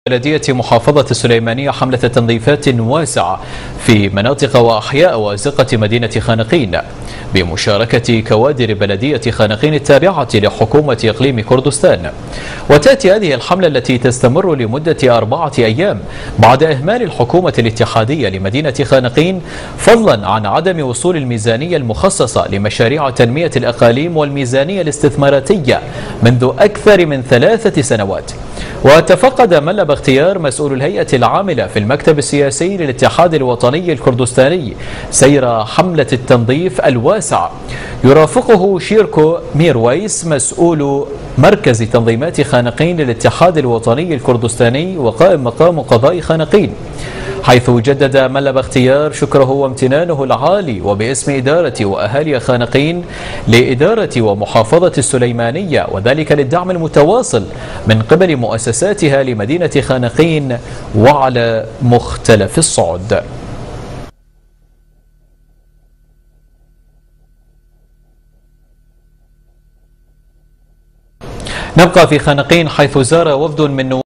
بلدية محافظة السليمانية حملة تنظيفات واسعة في مناطق وأحياء وأزقة مدينة خانقين بمشاركة كوادر بلدية خانقين التابعة لحكومة إقليم كردستان. وتأتي هذه الحملة التي تستمر لمدة 4 أيام بعد إهمال الحكومة الاتحادية لمدينة خانقين، فضلا عن عدم وصول الميزانية المخصصة لمشاريع تنمية الأقاليم والميزانية الاستثماراتية منذ أكثر من 3 سنوات. وتفقد ملب اختيار مسؤول الهيئة العاملة في المكتب السياسي للاتحاد الوطني الكردستاني سير حملة التنظيف الواسع. يرافقه شيركو ميرويس مسؤول مركز تنظيمات خانقين للاتحاد الوطني الكردستاني وقائم مقام قضاء خانقين، حيث جدد ملب اختيار شكره وامتنانه العالي وباسم إدارة وأهالي خانقين لإدارة ومحافظة السليمانية، وذلك للدعم المتواصل من قبل مؤسساتها لمدينة خانقين وعلى مختلف الصعد. نبقى في خانقين حيث زار وفد من